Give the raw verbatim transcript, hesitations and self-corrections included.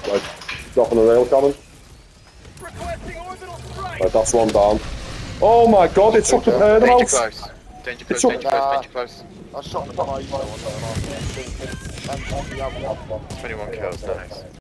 Right, dropping a rail cannon. Right, that's one down. Oh my god, it took the pair them Danger out! close. Danger close, took- danger close, danger close. I shot the five though on that one. twenty-one kills, nice.